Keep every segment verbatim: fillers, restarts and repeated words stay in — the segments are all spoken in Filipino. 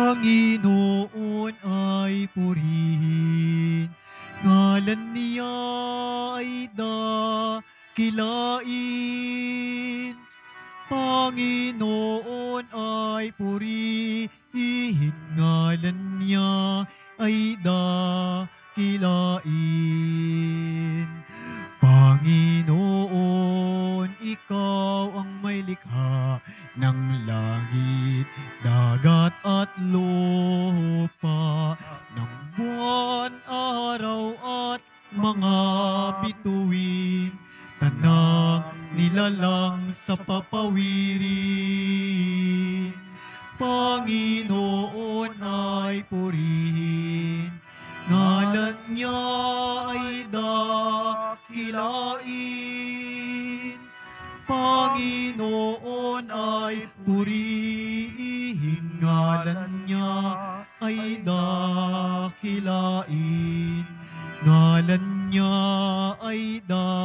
Panginoon ay purihin, ngalan niya ay dakilain. Panginoon ay purihin, ngalan niya ay dakilain. Panginoon, ikaw ang may likha ng langit, dagat at lupa, ng buwan, araw at mga bituin, tanang nilalang sa papawirin. Panginoon ay purihin, ngalan niya ay dakilain. Panginoon ay purihin, ngalan niya ay dakilain. Ngalan niya ay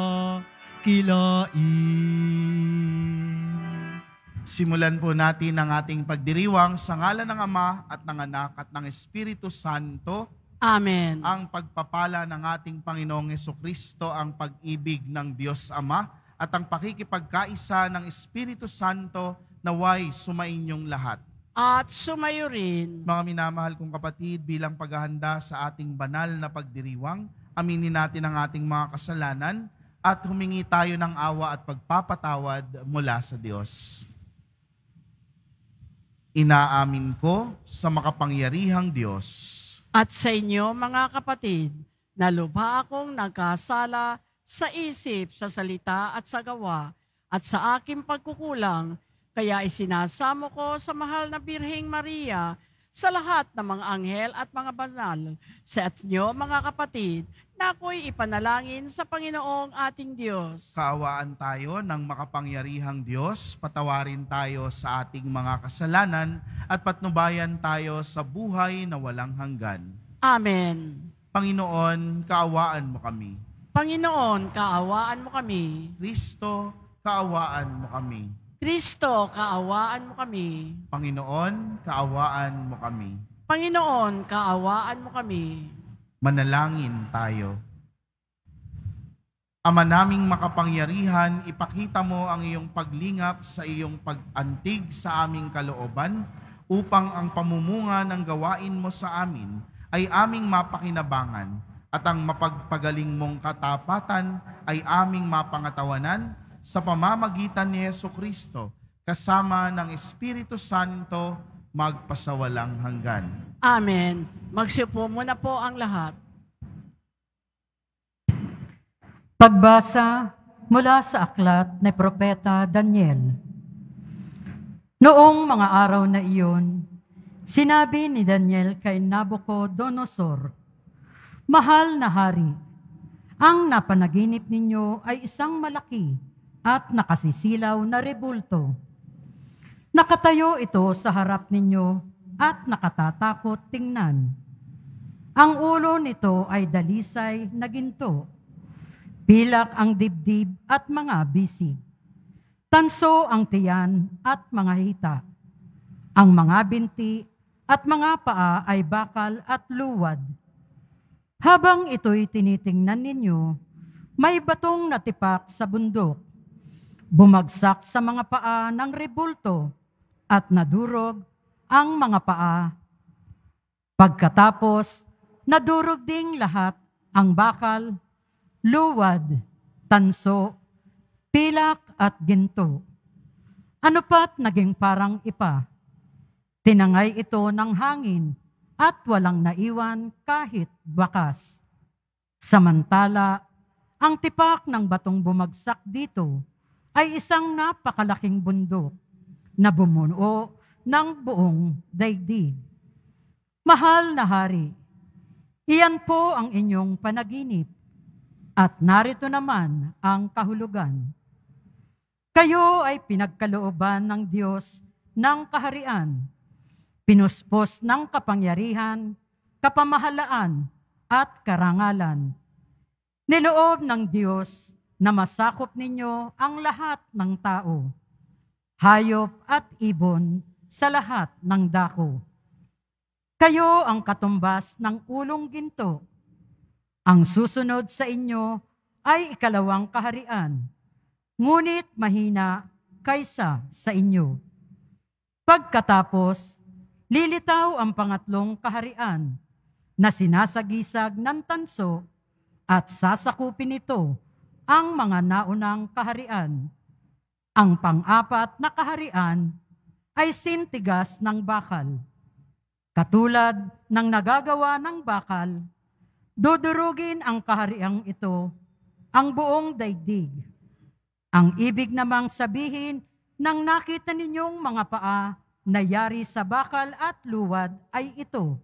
dakilain. Simulan po natin ang ating pagdiriwang sa ngalan ng Ama at ng Anak at ng Espiritu Santo. Amen. Ang pagpapala ng ating Panginoong Hesukristo, ang pag-ibig ng Diyos Ama, at ang pakikipagkaisa ng Espiritu Santo naway sumainyong lahat. At sumayo rin. Mga minamahal kong kapatid, bilang paghahanda sa ating banal na pagdiriwang, aminin natin ang ating mga kasalanan at humingi tayo ng awa at pagpapatawad mula sa Diyos. Inaamin ko sa makapangyarihang Diyos At sa inyo, mga kapatid, na lubha akong nagkasala sa isip, sa salita at sa gawa, at sa aking pagkukulang, kaya isinasamo ko sa mahal na Birheng Maria, sa lahat ng mga anghel at mga banal, sa inyo, mga kapatid, na ako'y ipanalangin sa Panginoong ating Diyos. Kaawaan tayo ng makapangyarihang Diyos, patawarin tayo sa ating mga kasalanan at patnubayan tayo sa buhay na walang hanggan. Amen. Panginoon, kaawaan mo kami. Panginoon, kaawaan mo kami. Kristo, kaawaan mo kami. Kristo, kaawaan mo kami. Panginoon, kaawaan mo kami. Panginoon, kaawaan mo kami. Manalangin tayo. Ama naming makapangyarihan, ipakita mo ang iyong paglingap sa iyong pag-antig sa aming kalooban upang ang pamumunga ng gawain mo sa amin ay aming mapakinabangan at ang mapagpagaling mong katapatan ay aming mapangatawanan sa pamamagitan ni Hesukristo kasama ng Espiritu Santo magpasawalang hanggan. Amen. Magsiupo muna po ang lahat. Pagbasa mula sa aklat ni Propeta Daniel. Noong mga araw na iyon, sinabi ni Daniel kay Nabucodonosor, "Mahal na hari, ang napanaginip ninyo ay isang malaki at nakasisilaw na rebulto. Nakatayo ito sa harap ninyo at nakatatakot tingnan. Ang ulo nito ay dalisay na ginto, pilak ang dibdib at mga bisig, tanso ang tiyan at mga hita. Ang mga binti at mga paa ay bakal at luwad. Habang ito'y tinitingnan ninyo, may batong natipak sa bundok, bumagsak sa mga paa ng rebulto at nadurog ang mga paa. Pagkatapos, nadurog ding lahat ang bakal, luwad, tanso, pilak at ginto. Ano pa't naging parang ipa? Tinangay ito ng hangin at walang naiwan kahit bakas. Samantala, ang tipak ng batong bumagsak dito ay isang napakalaking bundok na bumuo ng buong daigdig. Mahal na hari, iyan po ang inyong panaginip at narito naman ang kahulugan. Kayo ay pinagkalooban ng Diyos ng kaharian, pinuspos ng kapangyarihan, kapamahalaan at karangalan. Niloob ng Diyos na masakop ninyo ang lahat ng tao, hayop at ibon sa lahat ng dako. Kayo ang katumbas ng ulong ginto. Ang susunod sa inyo ay ikalawang kaharian, ngunit mahina kaysa sa inyo. Pagkatapos, lilitaw ang pangatlong kaharian na sinasagisag ng tanso at sasakupin nito ang mga naunang kaharian. Ang pang-apat na kaharian ay sintigas ng bakal. Katulad ng nagagawa ng bakal, dudurugin ang kahariang ito ang buong daigdig. Ang ibig namang sabihin ng nakita ninyong mga paa na yari sa bakal at luwad ay ito.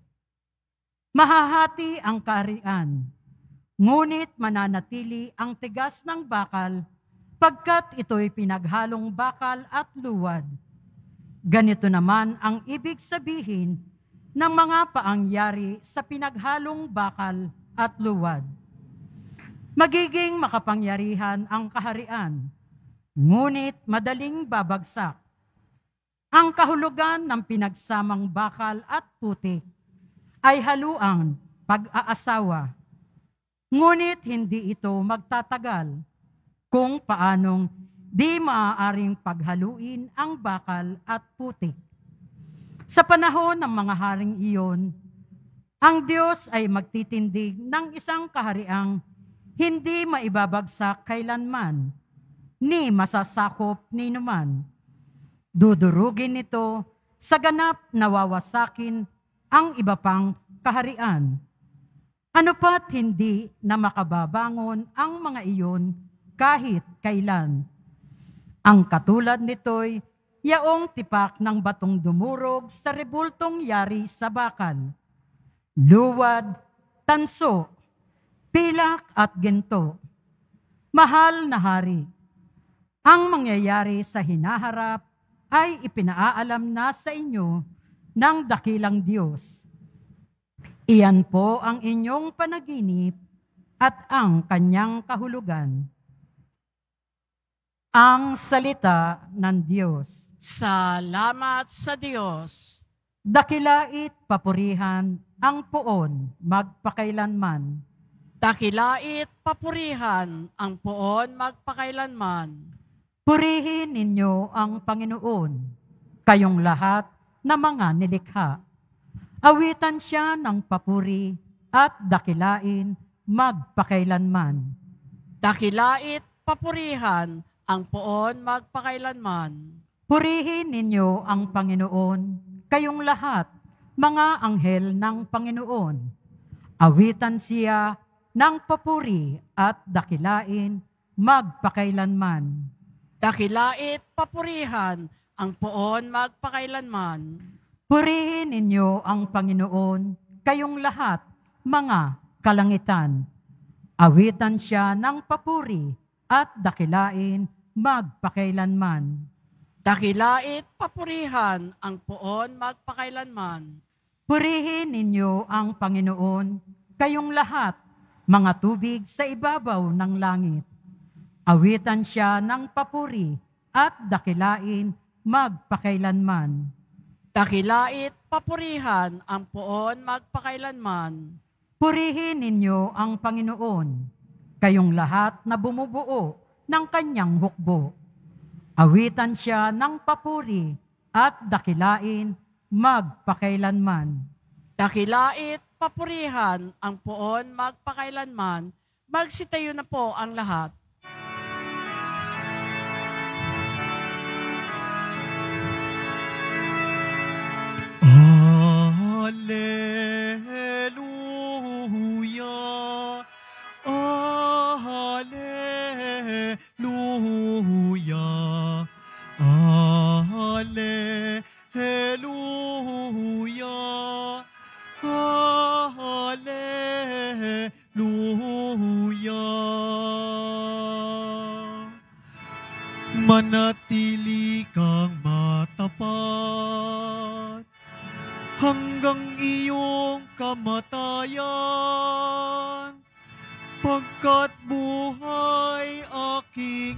Mahahati ang kaharian, ngunit mananatili ang tigas ng bakal pagkat ito'y pinaghalong bakal at luwad. Ganito naman ang ibig sabihin ng mga paangyari sa pinaghalong bakal at luwad. Magiging makapangyarihan ang kaharian, ngunit madaling babagsak. Ang kahulugan ng pinagsamang bakal at putik ay haluang pag-aasawa, ngunit hindi ito magtatagal kung paanong di maaaring paghaluin ang bakal at putik. Sa panahon ng mga haring iyon, ang Diyos ay magtitindig ng isang kahariang hindi maibabagsak kailanman, ni masasakop ni numan. Dudurugin nito sa ganap na wawasakin ang iba pang kaharian. Ano pa't hindi na makababangon ang mga iyon kahit kailan. Ang katulad nito'y yaong tipak ng batong dumurog sa rebultong yari sa bakal, luwad, tanso, pilak at ginto. Mahal na hari, ang mangyayari sa hinaharap ay ipinaalam na sa inyo ng dakilang Diyos. Iyan po ang inyong panaginip at ang kanyang kahulugan. Ang salita ng Diyos. Salamat sa Diyos. Dakilait papurihan ang poon magpakailanman. Dakilait papurihan ang poon magpakailanman. Purihin ninyo ang Panginoon, kayong lahat na mga nilikha. Awitan siya ng papuri at dakilain magpakailanman. Dakilait papurihan ang poon magpakailanman. Purihin ninyo ang Panginoon, kayong lahat, mga anghel ng Panginoon. Awitan siya ng papuri at dakilain magpakailanman. Dakilait papurihan ang poon magpakailanman. Purihin ninyo ang Panginoon, kayong lahat, mga kalangitan. Awitan siya ng papuri at dakilain magpakailanman. Dakilait papurihan ang poon magpakailanman. Purihin ninyo ang Panginoon, kayong lahat, mga tubig sa ibabaw ng langit. Awitan siya ng papuri at dakilain magpakailanman. Dakilait papurihan ang poon magpakailanman. Purihin ninyo ang Panginoon, kayong lahat na bumubuo ng kanyang hukbo. Awitan siya ng papuri at dakilain magpakailanman. Dakilait papurihan ang poon magpakailanman. Magsitayo na po ang lahat. Alleluia, Alleluia, Alleluia, Alleluia. Manatili kang matapat hanggang iyong kamatayan, pagkat buhay aking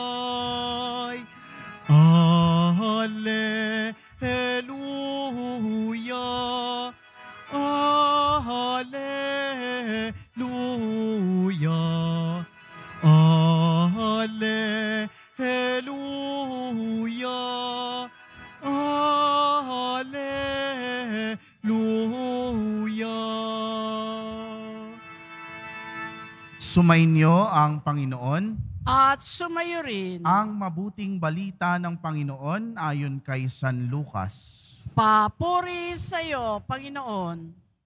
bigay. Alleluia, Sumainyo ang Panginoon. At sumayo rin. Ang mabuting balita ng Panginoon ayon kay San Lucas. Papuri sa iyo, Panginoon.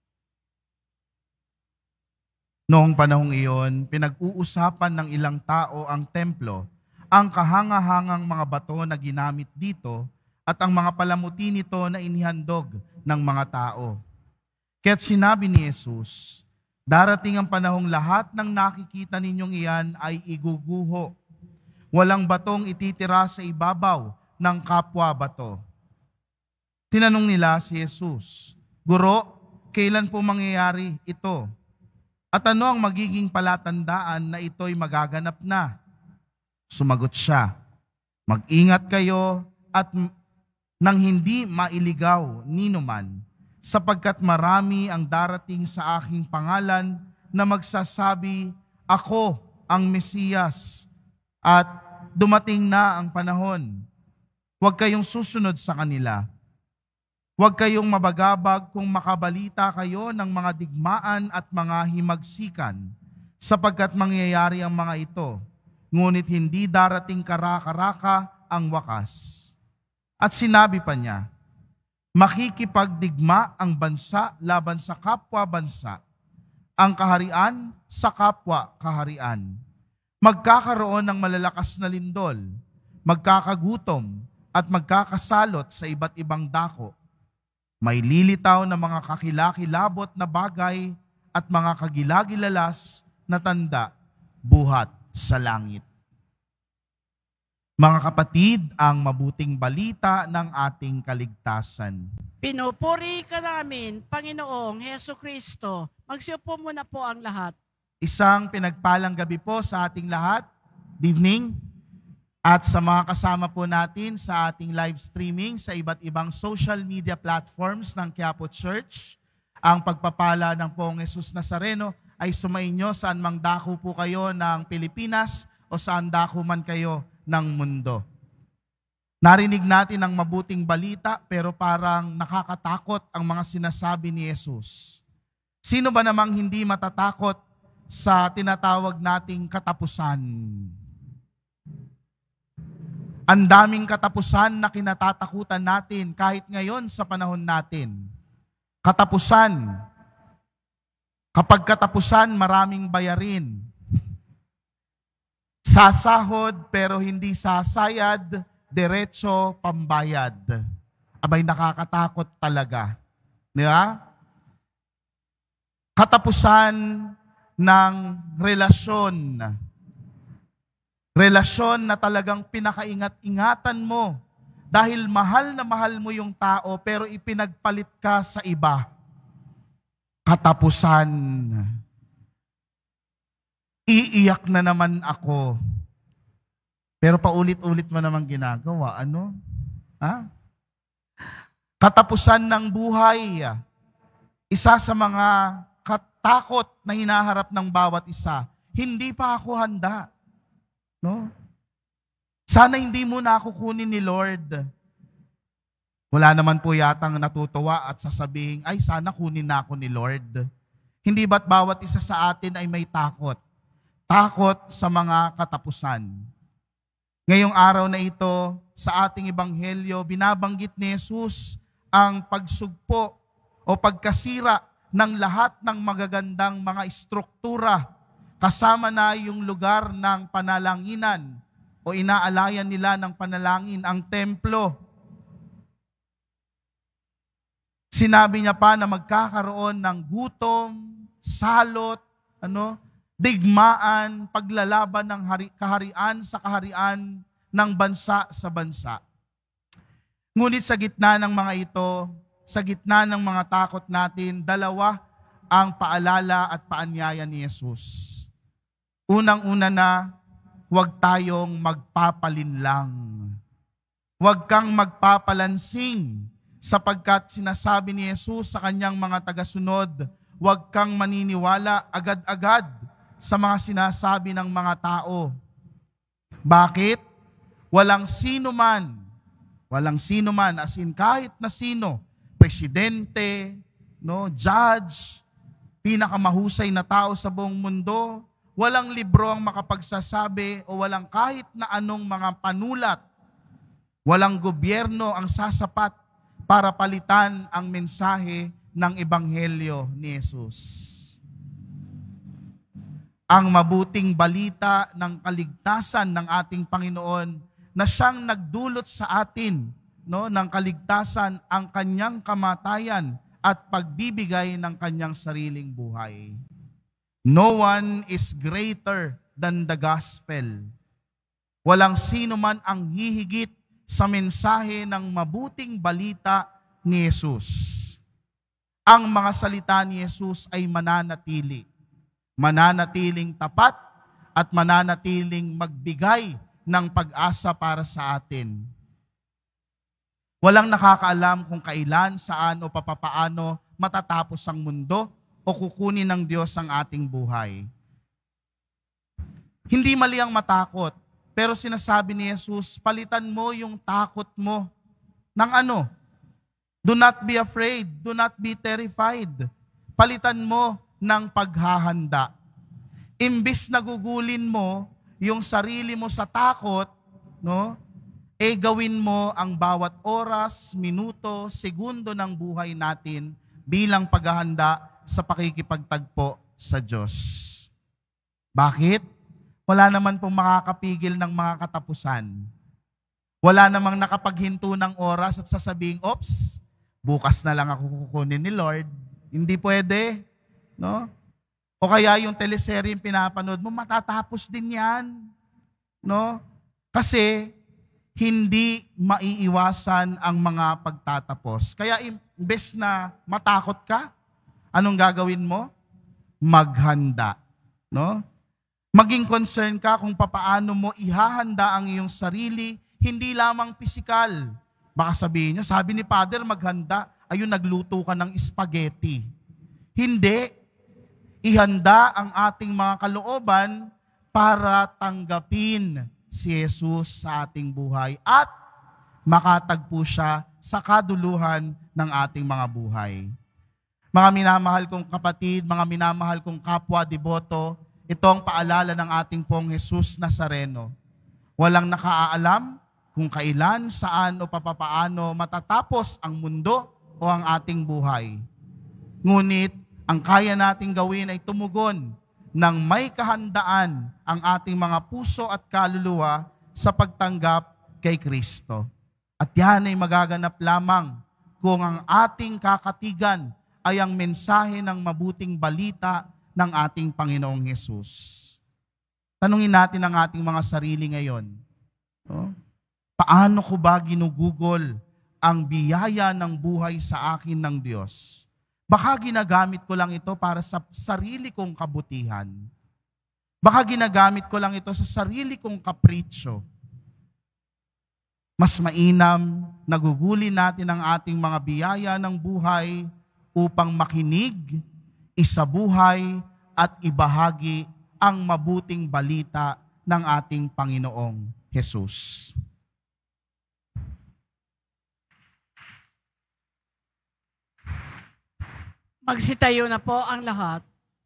Noong panahong iyon, pinag-uusapan ng ilang tao ang templo, ang kahanga-hangang mga bato na ginamit dito at ang mga palamuti nito na inihandog ng mga tao. Kaya't sinabi ni Jesus, darating ang panahong lahat ng nakikita ninyong iyan ay iguguho. Walang batong ititira sa ibabaw ng kapwa bato. Tinanong nila si Jesus, Guro, kailan po mangyayari ito? At ano ang magiging palatandaan na ito'y magaganap na? Sumagot siya, mag-ingat kayo at nang hindi mailigaw ninuman, sapagkat marami ang darating sa aking pangalan na magsasabi, Ako ang Mesiyas, at dumating na ang panahon. Huwag kayong susunod sa kanila. Huwag kayong mabagabag kung makabalita kayo ng mga digmaan at mga himagsikan, sapagkat mangyayari ang mga ito, ngunit hindi darating karaka-raka ang wakas. At sinabi pa niya, makikipagdigma ang bansa laban sa kapwa-bansa, ang kaharian sa kapwa-kaharian. Magkakaroon ng malalakas na lindol, magkakagutom at magkakasalot sa iba't ibang dako. May lilitaw na mga kakilakilabot na bagay at mga kagilagilalas na tanda buhat sa langit. Mga kapatid, ang mabuting balita ng ating kaligtasan. Pinupuri ka namin, Panginoong Heso Kristo. Magsiupo muna po ang lahat. Isang pinagpalang gabi po sa ating lahat. Good evening. At sa mga kasama po natin sa ating live streaming sa iba't ibang social media platforms ng Quiapo Church, ang pagpapala ng Poong Jesus Nazareno ay sumainyo saan mang dako po kayo ng Pilipinas o saan dako man kayo ng mundo. Narinig natin ang mabuting balita pero parang nakakatakot ang mga sinasabi ni Jesus. Sino ba namang hindi matatakot sa tinatawag nating katapusan? Ang daming katapusan na kinatatakutan natin kahit ngayon sa panahon natin. Katapusan. Kapag katapusan, maraming bayarin. Sasahod pero hindi sasayad, diretso pambayad. Abay, nakakatakot talaga. Di ba? Katapusan ng relasyon. Relasyon na talagang pinakaingat-ingatan mo dahil mahal na mahal mo yung tao pero ipinagpalit ka sa iba. Katapusan. Iiyak na naman ako. Pero paulit-ulit mo naman ginagawa. Ano? Ha? Katapusan ng buhay. Isa sa mga katakot na hinaharap ng bawat isa. Hindi pa ako handa. No? Sana hindi mo na ako kunin ni Lord. Wala naman po yatang natutuwa at sasabihin, ay sana kunin na ako ni Lord. Hindi ba't bawat isa sa atin ay may takot? Takot sa mga katapusan. Ngayong araw na ito, sa ating ebanghelyo, binabanggit ni Jesus ang pagsugpo o pagkasira ng lahat ng magagandang mga istruktura, kasama na yung lugar ng panalanginan o inaalayan nila ng panalangin, ang templo. Sinabi niya pa na magkakaroon ng gutom, salot, ano, digmaan, paglalaban ng hari, kaharian sa kaharian ng bansa sa bansa. Ngunit sa gitna ng mga ito, sa gitna ng mga takot natin, dalawa ang paalala at paanyaya ni Jesus. Unang-una na, huwag tayong magpapalinlang. Huwag kang magpapalansing sapagkat sinasabi ni Jesus sa kanyang mga tagasunod, huwag kang maniniwala agad-agad sa mga sinasabi ng mga tao. Bakit? Walang sino man, walang sino man, as in kahit na sino, presidente, no, judge, pinakamahusay na tao sa buong mundo, walang libro ang makapagsasabi o walang kahit na anong mga panulat, walang gobyerno ang sasapat para palitan ang mensahe ng Ebanghelyo ni Jesus. Ang mabuting balita ng kaligtasan ng ating Panginoon na siyang nagdulot sa atin, no, ng kaligtasan, ang kanyang kamatayan at pagbibigay ng kanyang sariling buhay. No one is greater than the gospel. Walang sino man ang hihigit sa mensahe ng mabuting balita ni Jesus. Ang mga salita ni Jesus ay mananatili. Mananatiling tapat at mananatiling magbigay ng pag-asa para sa atin. Walang nakakaalam kung kailan, saan o papapaano matatapos ang mundo o kukunin ng Diyos ang ating buhay. Hindi mali ang matakot, pero sinasabi ni Jesus, palitan mo yung takot mo ng ano? Do not be afraid, do not be terrified. Palitan mo ng paghahanda. Imbis na gugulin mo yung sarili mo sa takot, no? Eh gawin mo ang bawat oras, minuto, segundo ng buhay natin bilang paghahanda sa pakikipagtagpo sa Diyos. Bakit? Wala naman pong makakapigil ng mga katapusan. Wala namang nakapaghinto ng oras at sasabing, "Ops, bukas na lang ako kukunin ni Lord." Hindi pwede, no? O kaya yung teleserye yung pinapanood mo, matatapos din yan, no? Kasi hindi maiiwasan ang mga pagtatapos. Kaya imbes na matakot ka, anong gagawin mo? Maghanda, no? Maging concern ka kung papaano mo ihahanda ang iyong sarili, hindi lamang pisikal. Baka sabihin niyo, sabi ni Father, maghanda, ayun, nagluto ka ng spaghetti. Hindi. Ihanda ang ating mga kalooban para tanggapin si Jesus sa ating buhay at makatagpo siya sa kaduluhan ng ating mga buhay. Mga minamahal kong kapatid, mga minamahal kong kapwa deboto, ito ang paalala ng ating pong Jesus Nazareno. Walang nakaalam kung kailan, saan o papapaano matatapos ang mundo o ang ating buhay. Ngunit, ang kaya nating gawin ay tumugon ng may kahandaan ang ating mga puso at kaluluwa sa pagtanggap kay Kristo. At yan ay magaganap lamang kung ang ating kakatigan ay ang mensahe ng mabuting balita ng ating Panginoong Hesus. Tanungin natin ang ating mga sarili ngayon. No? Paano ko ba ginugugol ang biyaya ng buhay sa akin ng Diyos? Baka ginagamit ko lang ito para sa sarili kong kabutihan. Baka ginagamit ko lang ito sa sarili kong kapritsyo. Mas mainam, nagugulin natin ang ating mga biyaya ng buhay upang makinig, isabuhay, at ibahagi ang mabuting balita ng ating Panginoong Hesus. Magsitayo na po ang lahat.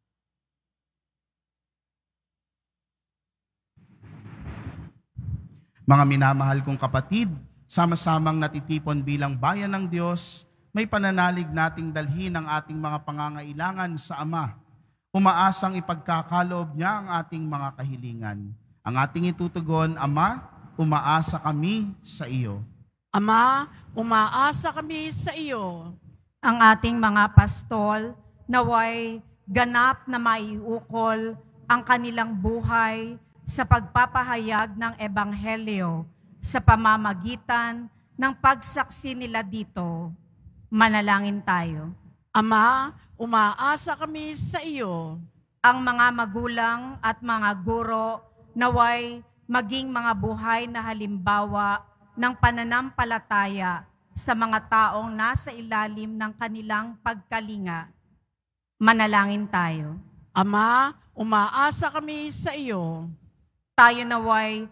Mga minamahal kong kapatid, sama-samang natitipon bilang bayan ng Diyos, may pananalig nating dalhin ang ating mga pangangailangan sa Ama. Umaasang ipagkakaloob niya ang ating mga kahilingan. Ang ating itutugon, Ama, umaasa kami sa iyo. Ama, umaasa kami sa iyo. Ang ating mga pastol, naway ganap na maiukol ang kanilang buhay sa pagpapahayag ng Ebanghelyo sa pamamagitan ng pagsaksi nila dito. Manalangin tayo. Ama, umaasa kami sa iyo. Ang mga magulang at mga guro naway maging mga buhay na halimbawa ng pananampalataya sa mga taong nasa ilalim ng kanilang pagkalinga. Manalangin tayo. Ama, umaasa kami sa iyo. Tayo naway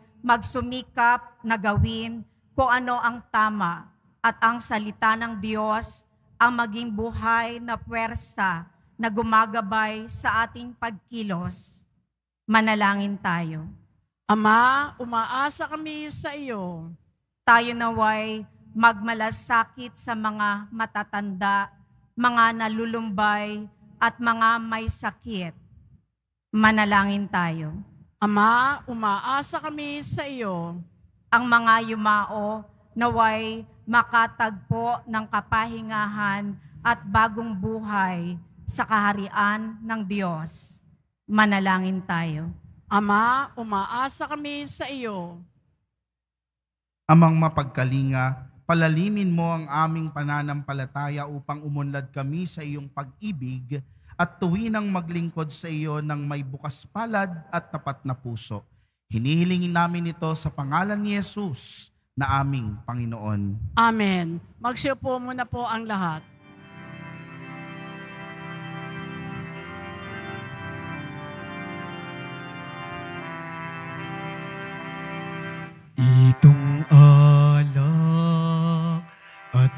magsumikap na gawin kung ano ang tama at ang salita ng Diyos ang maging buhay na puwersa na gumagabay sa ating pagkilos. Manalangin tayo. Ama, umaasa kami sa iyo. Tayo naway magmalasakit sa mga matatanda, mga nalulumbay, at mga may sakit. Manalangin tayo. Ama, umaasa kami sa iyo. Ang mga yumao naway makatagpo ng kapahingahan at bagong buhay sa kaharian ng Diyos. Manalangin tayo. Ama, umaasa kami sa iyo. Amang mapagkalinga, palalimin mo ang aming pananampalataya upang umunlad kami sa iyong pag-ibig at tuwinang maglingkod sa iyo ng may bukas palad at tapat na puso. Hinihilingin namin ito sa pangalan ni Jesus na aming Panginoon. Amen. Magsiupo muna po ang lahat. Itong alak at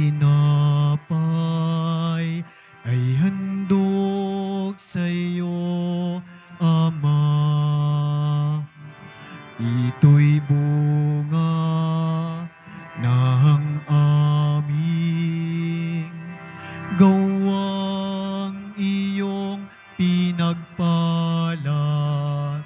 tinapay ay handog sa iyo, Ama. Ito'y bunga ng aming gawang iyong pinagpala.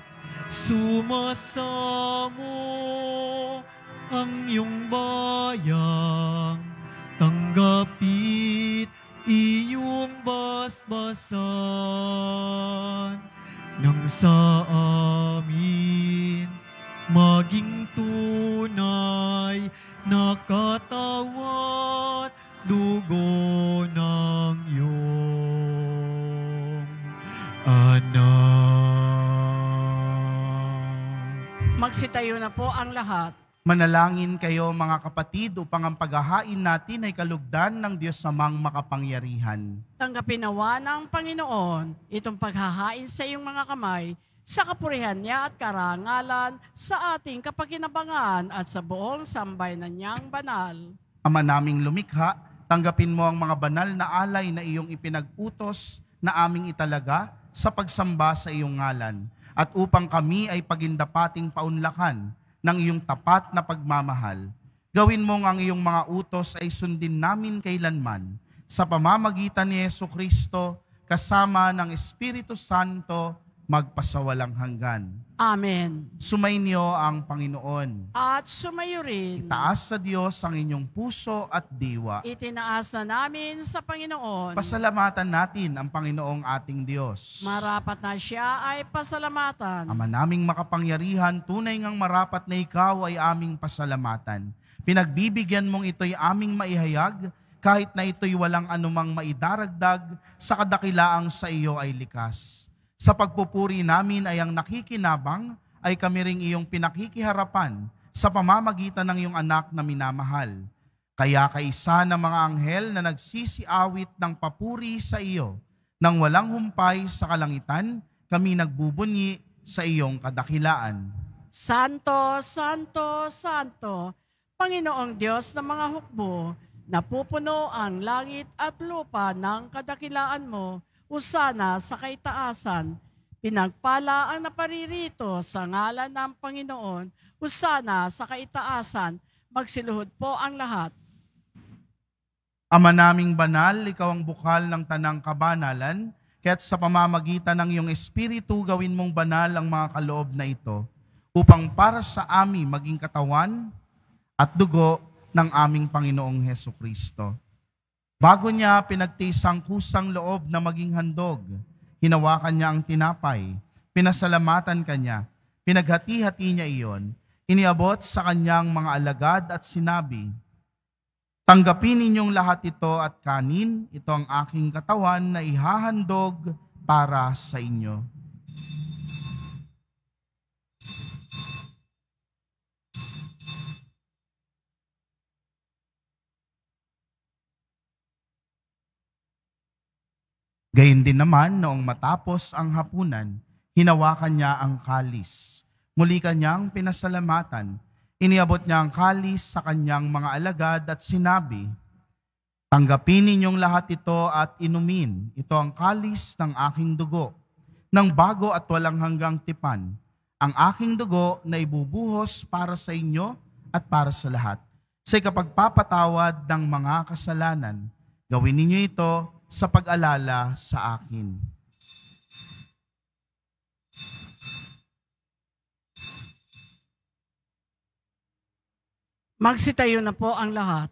Sumasamo ang iyong bayang, tanggapit iyong basbasan, nang sa amin maging tunay na katawan, dugo ng iyong anak. Magsitayo na po ang lahat. Manalangin kayo mga kapatid upang ang paghahain natin ay kalugdan ng Diyos Amang makapangyarihan. Tanggapin nawa ng Panginoon itong paghahain sa iyong mga kamay sa kapurihan niya at karangalan sa ating kapakinabangan at sa buong sambayanan niyang banal. Ama naming lumikha, tanggapin mo ang mga banal na alay na iyong ipinag-utos na aming italaga sa pagsamba sa iyong ngalan, at upang kami ay pagindapating paunlakan ng iyong tapat na pagmamahal. Gawin mong ang iyong mga utos ay sundin namin kailanman sa pamamagitan ni Jesucristo kasama ng Espiritu Santo magpasawalang hanggan. Amen. Sumainyo ang Panginoon. At sumayo rin. Itaas sa Diyos ang inyong puso at diwa. Itinaas na namin sa Panginoon. Pasalamatan natin ang Panginoong ating Diyos. Marapat na siya ay pasalamatan. Ama naming makapangyarihan, tunay ngang marapat na ikaw ay aming pasalamatan. Pinagbibigyan mong ito'y aming maihayag, kahit na ito'y walang anumang maidaragdag sa kadakilaang sa iyo ay likas. Sa pagpupuri namin ay ang nakikinabang ay kami ring iyong pinakikiharapan sa pamamagitan ng iyong anak na minamahal. Kaya kaisa ng mga anghel na nagsisiawit ng papuri sa iyo, nang walang humpay sa kalangitan, kami nagbubunyi sa iyong kadakilaan. Santo, Santo, Santo, Panginoong Diyos ng mga hukbo, napupuno ang langit at lupa ng kadakilaan mo. Usana sa kaitaasan, pinagpala ang naparirito sa ngalan ng Panginoon. Usana sa kaitaasan, magsiluhod po ang lahat. Ama naming banal, ikaw ang bukal ng tanang kabanalan, kaya't sa pamamagitan ng iyong Espiritu gawin mong banal ang mga kaloob na ito, upang para sa amin maging katawan at dugo ng aming Panginoong Hesukristo. Bago niya pinagtiis ang kusang loob na maging handog, hinawakan niya ang tinapay, pinasalamatan kanya, pinaghati-hati niya iyon, iniabot sa kanyang mga alagad at sinabi, "Tanggapin ninyong lahat ito at kanin, ito ang aking katawan na ihahandog para sa inyo." Gayun din naman, noong matapos ang hapunan, hinawakan niya ang kalis. Muli kanyang pinasalamatan. Iniabot niya ang kalis sa kanyang mga alagad at sinabi, Tanggapin ninyong lahat ito at inumin. Ito ang kalis ng aking dugo, ng bago at walang hanggang tipan. Ang aking dugo na ibubuhos para sa inyo at para sa lahat. Sa ikapagpapatawad ng mga kasalanan, gawin ninyo ito sa pag-alala sa akin. Magsitayo na po ang lahat.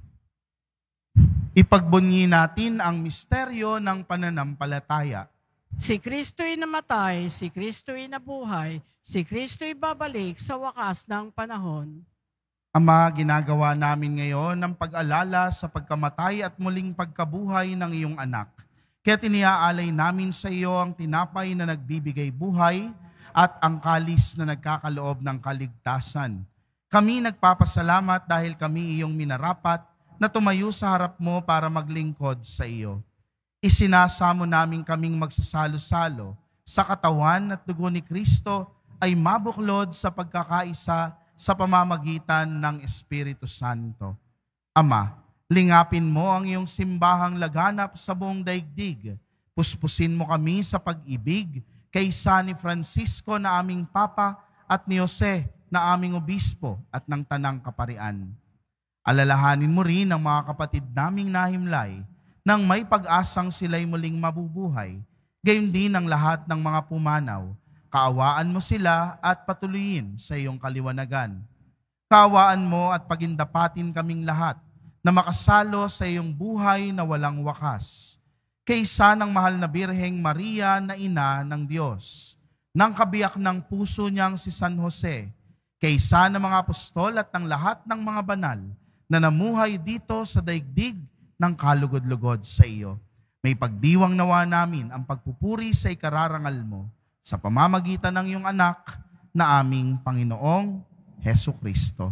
Ipagbunyi natin ang misteryo ng pananampalataya. Si Kristo'y namatay, si Kristo'y nabuhay, si Kristo'y babalik sa wakas ng panahon. Ama, ginagawa namin ngayon ang pag-alala sa pagkamatay at muling pagkabuhay ng iyong anak. Kaya tiniaalay namin sa iyo ang tinapay na nagbibigay buhay at ang kalis na nagkakaloob ng kaligtasan. Kami nagpapasalamat dahil kami iyong minarapat na tumayo sa harap mo para maglingkod sa iyo. Isinasamo namin kaming magsasalo-salo sa katawan at dugo ni Kristo ay mabuklod sa pagkakaisa sa pamamagitan ng Espiritu Santo. Ama, lingapin mo ang iyong simbahang laganap sa buong daigdig. Puspusin mo kami sa pag-ibig kaysa ni Francisco na aming Papa at ni Jose na aming obispo at ng Tanang Kaparian. Alalahanin mo rin ang mga kapatid naming nahimlay nang may pag-asang sila'y muling mabubuhay, gayon din ang lahat ng mga pumanaw. Kaawaan mo sila at patuloyin sa iyong kaliwanagan. Kaawaan mo at pagindapatin kaming lahat na makasalo sa iyong buhay na walang wakas. Kaysa ng mahal na Birheng Maria na ina ng Diyos, ng kabiyak ng puso niyang si San Jose, kaysa ng mga apostol at ng lahat ng mga banal na namuhay dito sa daigdig ng kalugod-lugod sa iyo. May pagdiwang nawa namin ang pagpupuri sa ikararangal mo sa pamamagitan ng iyong anak na aming Panginoong Hesu Kristo.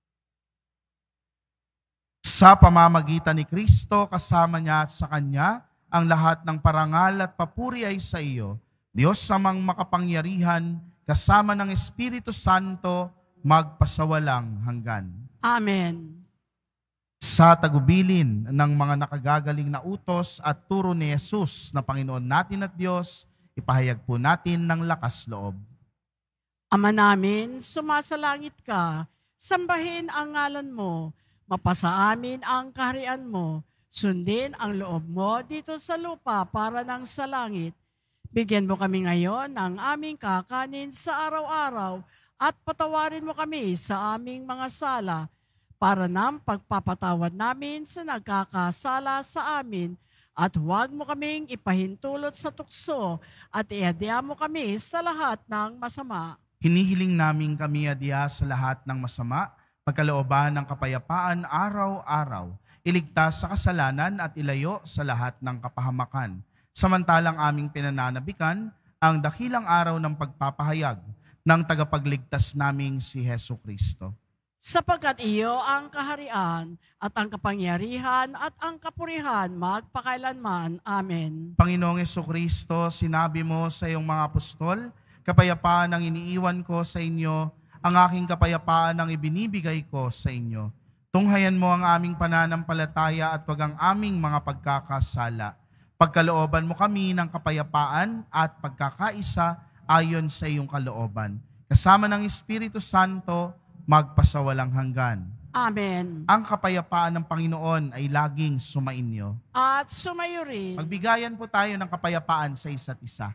Sa pamamagitan ni Kristo, kasama niya at sa Kanya, ang lahat ng parangal at papuri ay sa iyo, Diyos amang makapangyarihan, kasama ng Espiritu Santo, magpasawalang hanggan. Amen. Sa tagubilin ng mga nakagagaling na utos at turo ni Jesus na Panginoon natin at Diyos, ipahayag po natin ng lakas loob. Ama namin, sumasalangit ka, sambahin ang ngalan mo, mapasa amin ang kaharian mo, sundin ang loob mo dito sa lupa para ng sa langit. Bigyan mo kami ngayon ng aming kakanin sa araw-araw at patawarin mo kami sa aming mga sala para ng pagpapatawad namin sa nagkakasala sa amin at huwag mo kaming ipahintulot sa tukso at iadya mo kami sa lahat ng masama. Hinihiling namin kami adya sa lahat ng masama, pagkalooban ng kapayapaan araw-araw, iligtas sa kasalanan at ilayo sa lahat ng kapahamakan. Samantalang aming pinananabikan ang dakilang araw ng pagpapahayag ng tagapagligtas naming si Hesu Kristo. Sapagkat iyo ang kaharian at ang kapangyarihan at ang kapurihan magpakailanman. Amen. Panginoong Hesu Kristo, sinabi mo sa iyong mga apostol, kapayapaan ang iniiwan ko sa inyo, ang aking kapayapaan ang ibinibigay ko sa inyo. Tunghayan mo ang aming pananampalataya at wag ang aming mga pagkakasala. Pagkalooban mo kami ng kapayapaan at pagkakaisa ayon sa iyong kalooban. Kasama ng Espiritu Santo, magpasawalang hanggan. Amen. Ang kapayapaan ng Panginoon ay laging sumainyo. At sumayo rin. Magbigayan po tayo ng kapayapaan sa isa't isa.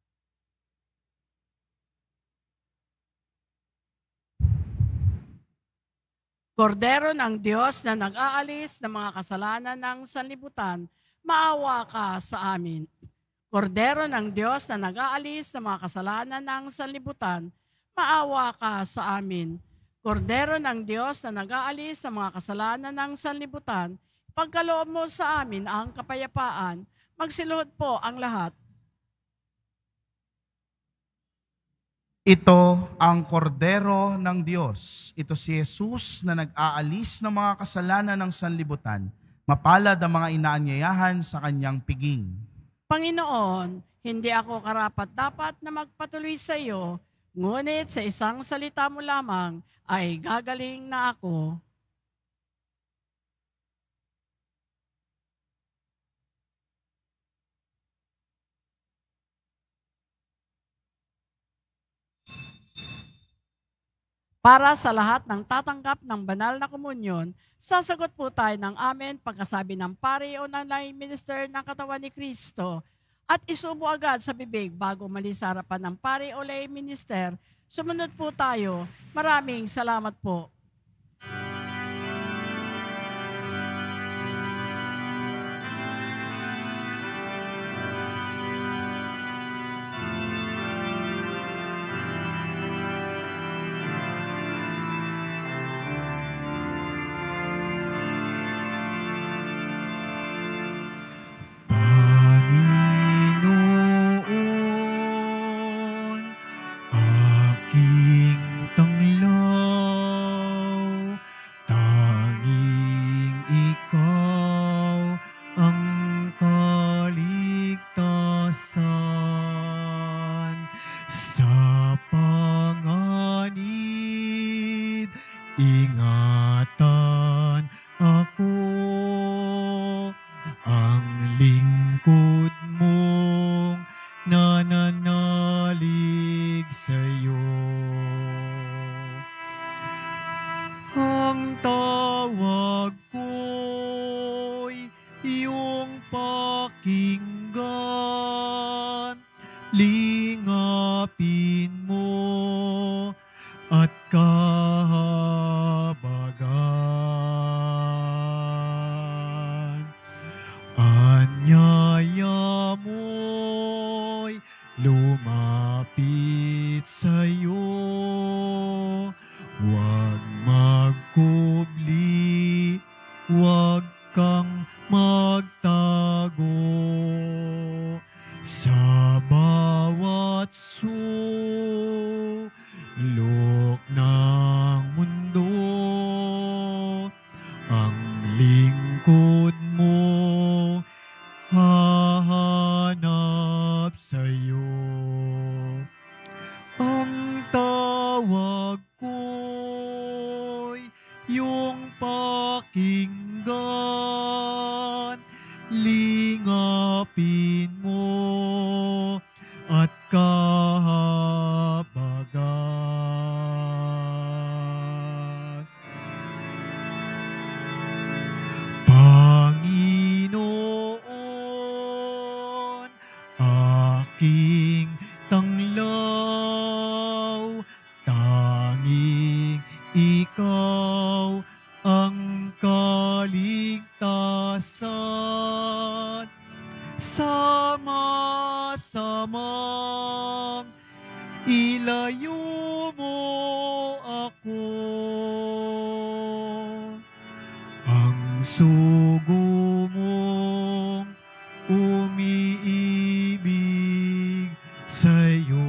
Kordero ng Diyos na nag-aalis ng mga kasalanan ng sanlibutan, maawa ka sa amin. Kordero ng Diyos na nag-aalis ng mga kasalanan ng sanlibutan, maawa ka sa amin. Kordero ng Diyos na nag-aalis ng mga kasalanan ng sanlibutan, pagkaloob mo sa amin ang kapayapaan, magsiluhod po ang lahat. Ito ang kordero ng Diyos. Ito si Jesus na nag-aalis ng mga kasalanan ng sanlibutan. Mapalad ang mga inaanyayahan sa kanyang piging. Panginoon, hindi ako karapat-dapat na magpatuloy sa iyo, ngunit sa isang salita mo lamang ay ay gagaling na ako. Para sa lahat ng tatanggap ng banal na komunyon, sasagot po tayo ng amen pagkasabi ng pari o ng lay minister ng katawan ni Kristo at isubo agad sa bibig bago mali sa harapan ng pari o lay minister. Sumunod po tayo. Maraming salamat po. Ingatan ako, ang lingkod mong nananalig sa'yo. Ang tawag ko'y iyong pakinggan, lingapin mo at kahabagan. Anyaya mo'y lumapit sa'yo, huwag magkubli, huwag kang magtago. Sa bawat sulok ng mundo, ang lingkod mo hahanap sa'yo. Ang tawag ko'y iyong pakinggan, lingapin mo at kahabagan. Panginoon, aking tanglaw, tanging ikaw ang kaligtasan. Sama-samang ilayo mo ako. Ang sugo mong umiibig sa'yo.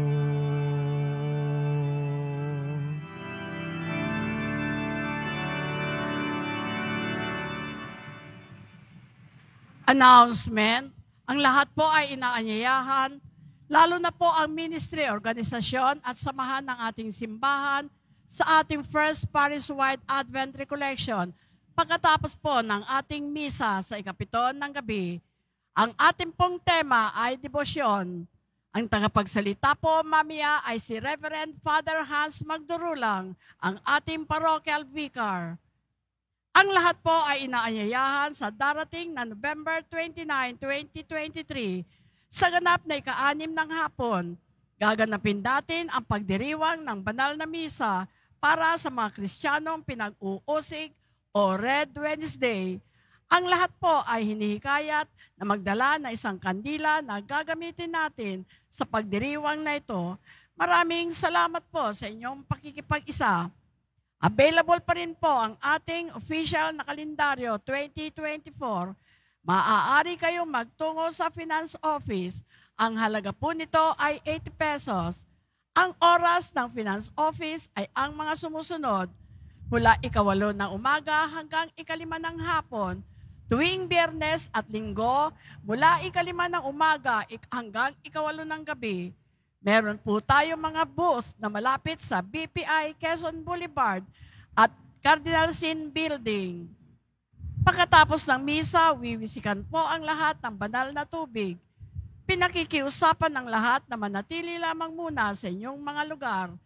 Announcement. Ang lahat po ay inaanyayahan, lalo na po ang ministry, organisasyon at samahan ng ating simbahan sa ating First Parish-wide Advent Recollection pagkatapos po ng ating misa sa ikapito ng gabi. Ang ating pong tema ay debosyon. Ang tagapagsalita po mamaya ay si Reverend Father Hans Magdurulang, ang ating parochial vicar. Ang lahat po ay inaanyayahan sa darating na November twenty-nine, twenty twenty-three sa ganap na ika-anim ng hapon. Gaganapin natin ang pagdiriwang ng banal na misa para sa mga Kristiyanong pinag-uusig o Red Wednesday. Ang lahat po ay hinihikayat na magdala na isang kandila na gagamitin natin sa pagdiriwang na ito. Maraming salamat po sa inyong pakikipag-isa. Available pa rin po ang ating official na kalendaryo twenty twenty-four. Maaari kayong magtungo sa Finance Office. Ang halaga po nito ay eighty pesos. Ang oras ng Finance Office ay ang mga sumusunod. Mula ikawalo ng umaga hanggang ikalima ng hapon. Tuwing Biyernes at Linggo, mula ikalima ng umaga hanggang ikawalo ng gabi. Meron po tayo mga booth na malapit sa B P I Quezon Boulevard at Cardinal Sin Building. Pagkatapos ng misa, wiwisikan po ang lahat ng banal na tubig. Pinakikiusapan ng lahat na manatili lamang muna sa inyong mga lugar.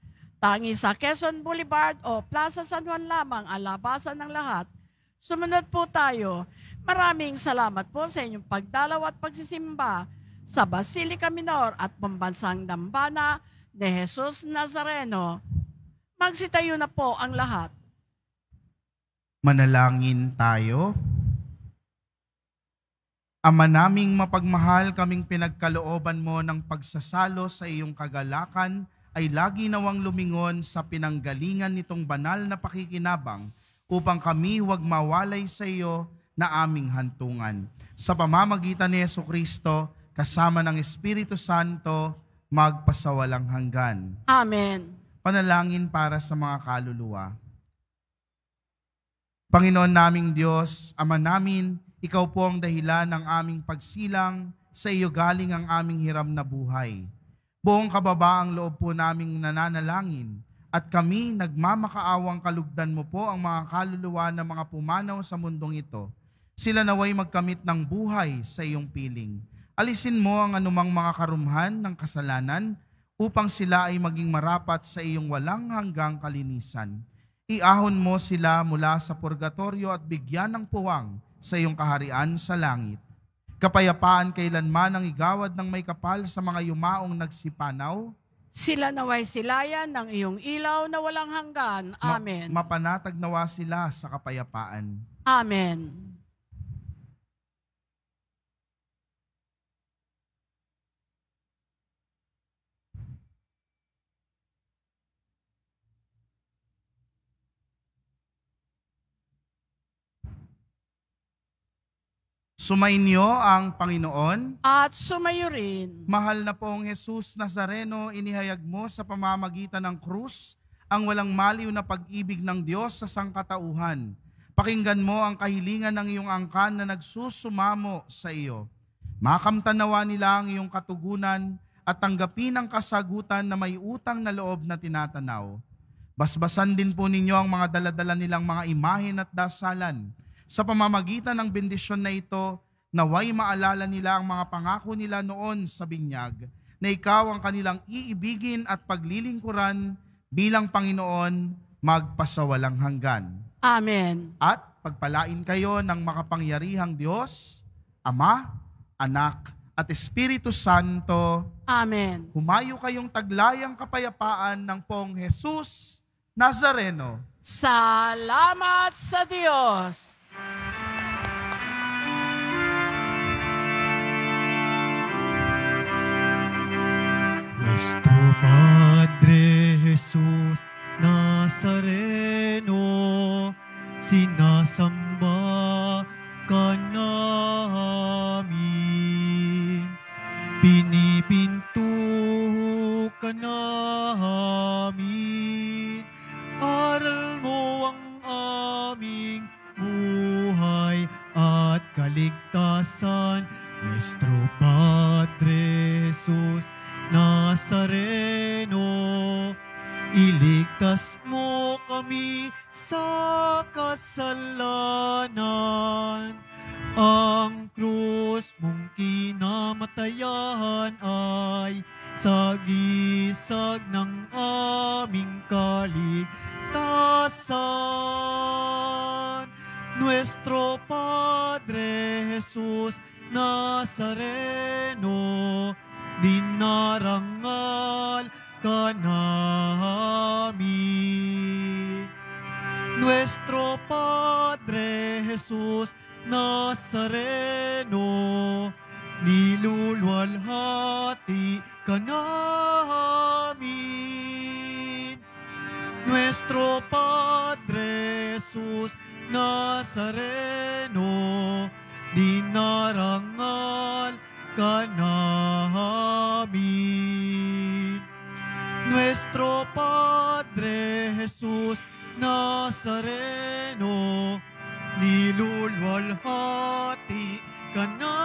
Tangi sa Quezon Boulevard o Plaza San Juan lamang ang labasan ng lahat. Sumunod po tayo. Maraming salamat po sa inyong pagdalaw at pagsisimba sa Basilica Minor at Pambansang Dambana ni Jesus Nazareno. Magsitayo na po ang lahat. Manalangin tayo. Ama naming mapagmahal, kaming pinagkalooban mo ng pagsasalo sa iyong kagalakan ay lagi nawang lumingon sa pinanggalingan nitong banal na pakikinabang upang kami huwag mawalay sa iyo na aming hantungan. Sa pamamagitan ni Jesucristo, kasama ng Espiritu Santo, magpasawalang hanggan. Amen. Panalangin para sa mga kaluluwa. Panginoon naming Diyos, Ama namin, Ikaw po ang dahilan ng aming pagsilang, sa iyo galing ang aming hiram na buhay. Buong kababaang loob po naming nananalangin at kami nagmamakaawang kalugdan mo po ang mga kaluluwa ng mga pumanaw sa mundong ito. Sila naway magkamit ng buhay sa iyong piling. Alisin mo ang anumang mga karumhan ng kasalanan upang sila ay maging marapat sa iyong walang hanggang kalinisan. Iahon mo sila mula sa purgatorio at bigyan ng puwang sa iyong kaharian sa langit. Kapayapaan kailanman ang igawad ng may kapal sa mga yumaong nagsipanaw. Sila naway silayan ng iyong ilaw na walang hanggan. Amen. Ma- mapanatag nawa sila sa kapayapaan. Amen. Sumainyo ang Panginoon. At sumayo rin. Mahal na pong Jesus Nazareno, inihayag mo sa pamamagitan ng krus ang walang maliw na pag-ibig ng Diyos sa sangkatauhan. Pakinggan mo ang kahilingan ng iyong angkan na nagsusumamo sa iyo. Makamtanawa nila ang iyong katugunan at tanggapin ang kasagutan na may utang na loob na tinatanaw. Basbasan din po ninyo ang mga daladala nilang mga imahen at dasalan. Sa pamamagitan ng bendisyon na ito, naway maalala nila ang mga pangako nila noon sa binyag, na ikaw ang kanilang iibigin at paglilingkuran bilang Panginoon magpasawalang hanggan. Amen. At pagpalain kayo ng makapangyarihang Diyos, Ama, Anak, at Espiritu Santo. Amen. Humayo kayong taglayang kapayapaan ng Pong Jesus Nazareno. Salamat sa Diyos. Nuestro Padre Jesus Nazareno, sinasamba ka namin, pinipinto ka namin, aral mo ang aming buhay at kaligtasan. Nuestro Padre Jesus Nazareno, iligtas mo kami sa kasalanan. Ang krus mong kinamatayan ay sagisag ng aming kaligtasan. Nuestro Padre Jesus Nazareno, dinarangal ka namin. Nuestro Padre Jesus Nazareno, niluluwalhati ka namin. Nuestro Padre Jesus Nazareno, dinarangal ka namin. Nuestro Padre Jesus Nazareno, niluluwalhati ka namin.